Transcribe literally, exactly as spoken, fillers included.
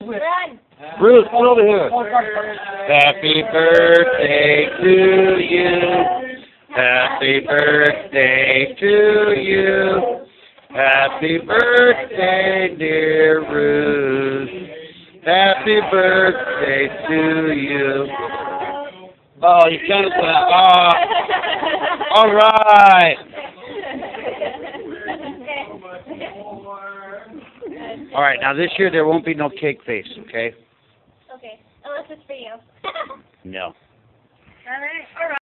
Run. Ruth, come over here. Happy birthday to you. Happy birthday to you. Happy birthday, dear Ruth. Happy birthday to you. Oh, you can't say that. Oh, all right. All right, now this year there won't be no cake face, okay? Okay, unless it's for you. No. All right. All right.